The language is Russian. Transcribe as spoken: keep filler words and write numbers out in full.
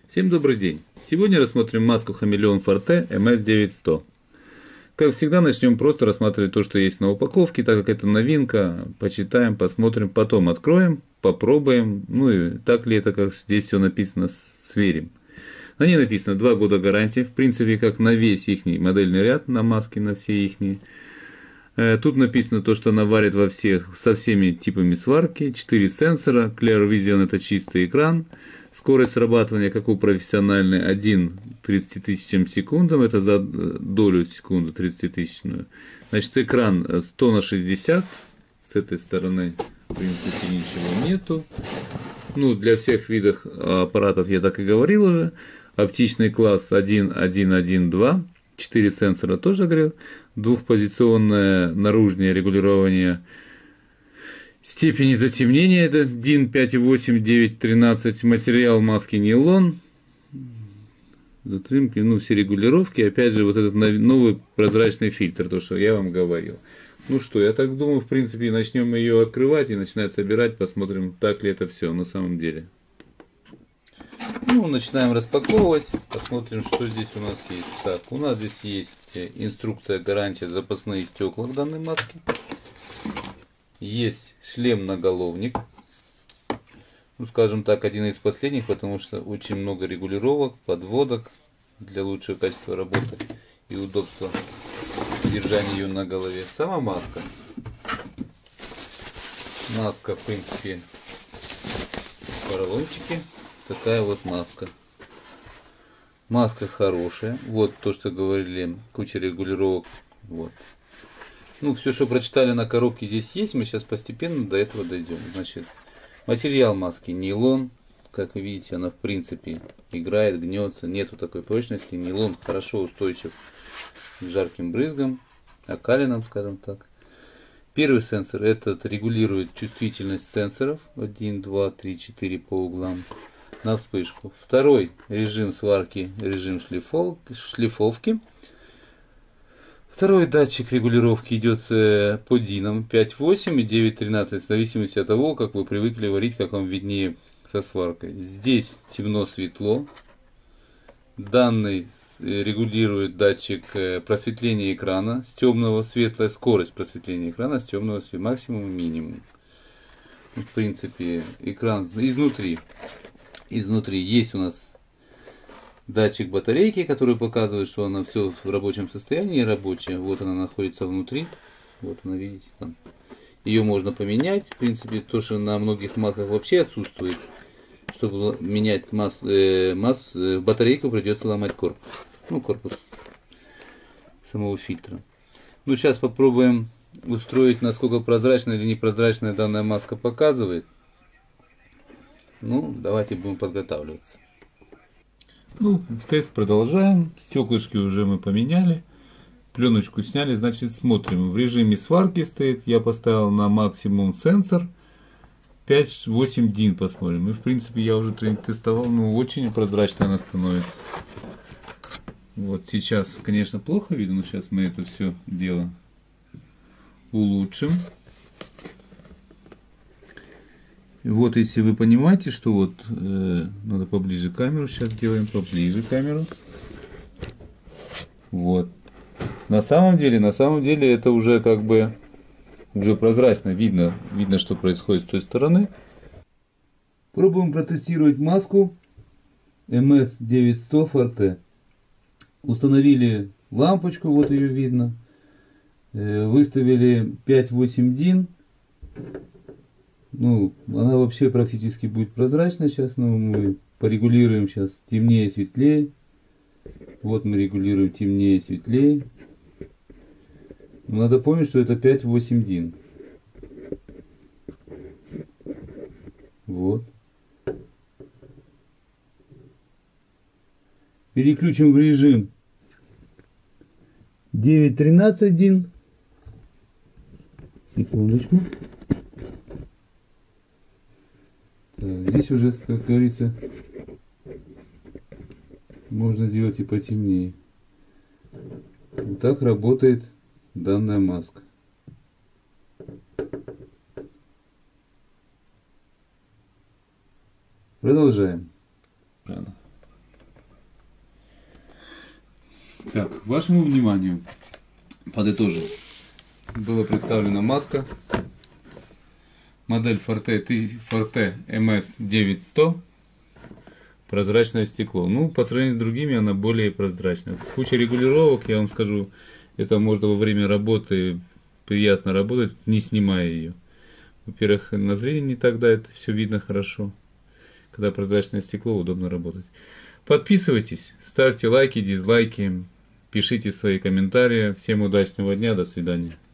Всем добрый день! Сегодня рассмотрим маску Хамелеон Forte эм эс девять сто. Как всегда, начнем просто рассматривать то, что есть на упаковке, так как это новинка. Почитаем, посмотрим, потом откроем, попробуем. Ну и так ли это, как здесь все написано, сверим. На ней написано два года гарантии, в принципе, как на весь их модельный ряд, на маски, на все их. Тут написано то, что она варит во всех, со всеми типами сварки, четыре сенсора, Clear Vision это чистый экран, скорость срабатывания, как у профессиональной, один к тридцати тысячам секундам, это за долю секунды тридцатитысячную. Значит, экран сто на шестьдесят, с этой стороны, в принципе, ничего нету. Ну, для всех видов аппаратов я так и говорил уже. Оптичный класс один, один, один, два. четыре сенсора тоже говорил. Двухпозиционное наружное регулирование степени затемнения. Это дин пять и восемь, девять, тринадцать. Материал маски нейлон. Затримки, ну, все регулировки. Опять же, вот этот новый прозрачный фильтр, то, что я вам говорил. Ну что, я так думаю, в принципе, начнем ее открывать и начинать собирать. Посмотрим, так ли это все на самом деле. Ну, начинаем распаковывать, посмотрим, что здесь у нас есть. Так, у нас здесь есть инструкция, гарантия, запасные стекла к данной маске. Есть шлем-наголовник. Ну, скажем так, один из последних, потому что очень много регулировок, подводок для лучшего качества работы и удобства держания ее на голове. Сама маска. Маска, в принципе, поролончики. Такая вот маска. Маска хорошая. Вот то, что говорили, куча регулировок. Вот. Ну, все, что прочитали на коробке, здесь есть. Мы сейчас постепенно до этого дойдем. Значит, материал маски нейлон. Как вы видите, она в принципе играет, гнется. Нету такой прочности. Нейлон хорошо устойчив к жарким брызгам, окалинам, скажем так. Первый сенсор этот регулирует чувствительность сенсоров. один, два, три, четыре по углам. На вспышку. Второй режим сварки, режим шлифов, шлифовки. Второй датчик регулировки идет э, по динам пять, восемь и девять, тринадцать, в зависимости от того, как вы привыкли варить, как вам виднее со сваркой. Здесь темно-светло. Данный регулирует датчик э, просветления экрана с темного в светлое, скорость просветления экрана с темного в максимум минимум. В принципе, экран изнутри. Изнутри есть у нас датчик батарейки, который показывает, что она все в рабочем состоянии, рабочая. Вот она находится внутри. Вот она, видите, там. Ее можно поменять. В принципе, то, что на многих масках вообще отсутствует. Чтобы менять масс, э, масс, э, батарейку, придется ломать корпус. Ну, корпус самого фильтра. Ну, сейчас попробуем устроить, насколько прозрачная или непрозрачная данная маска показывает. Ну, давайте будем подготавливаться. Ну, тест продолжаем. Стеклышки уже мы поменяли. Пленочку сняли. Значит, смотрим. В режиме сварки стоит. Я поставил на максимум сенсор. пять-восемь дин посмотрим. И, в принципе, я уже тестовал. Ну, очень прозрачно она становится. Вот сейчас, конечно, плохо видно. Но сейчас мы это все дело улучшим. Вот, если вы понимаете, что вот э, надо поближе камеру, сейчас делаем поближе камеру. Вот. На самом деле, на самом деле это уже как бы уже прозрачно видно, видно, что происходит с той стороны. Пробуем протестировать маску эм эс девять сто Forte. Установили лампочку, вот ее видно. Э, выставили пять-восемь дин. Ну, она вообще практически будет прозрачной сейчас, но мы порегулируем сейчас темнее, светлее. Вот мы регулируем темнее, светлее. Но надо помнить, что это пять-восемь дин. Вот. Переключим в режим девять-тринадцать дин. Секундочку. Так, здесь уже, как говорится, можно сделать и потемнее. Вот так работает данная маска. Продолжаем. Так, вашему вниманию, подытожим, была представлена маска, модель Forte, Forte эм эс девять сто, прозрачное стекло. Ну, по сравнению с другими, она более прозрачная. Куча регулировок, я вам скажу, это можно во время работы приятно работать, не снимая ее. Во-первых, на зрение не тогда это все видно хорошо. Когда прозрачное стекло, удобно работать. Подписывайтесь, ставьте лайки, дизлайки, пишите свои комментарии. Всем удачного дня, до свидания.